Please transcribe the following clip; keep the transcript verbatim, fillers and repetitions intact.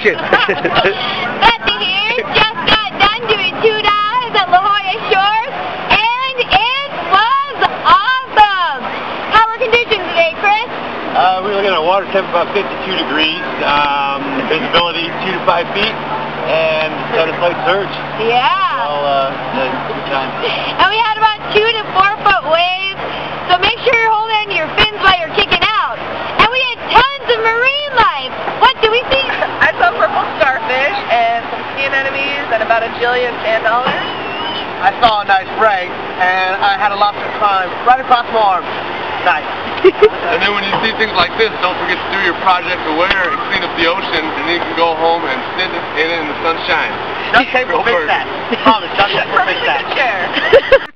vacation. Betsy here, just got done doing two dives at La Jolla Shores, and it was awesome. How were conditions today, Chris? Uh, we were looking at a water temp about fifty-two degrees, um, visibility two to five feet, and had a slight surge. Yeah. Well, uh, good time. And we had about two to four foot waves, so make sure you're holding your fins while you're kicking out. And we had tons of marine life. What do we see? I saw purple starfish and some sea anemones and about a jillion sand dollars. I saw a nice ray, and I had a lobster climb right across my arm. Nice. And then when you see things like this, don't forget to do your project aware and clean up the ocean, and then you can go home and sit in it in the sunshine. Duct tape will fix that. Promise, duct tape will fix that. Chair.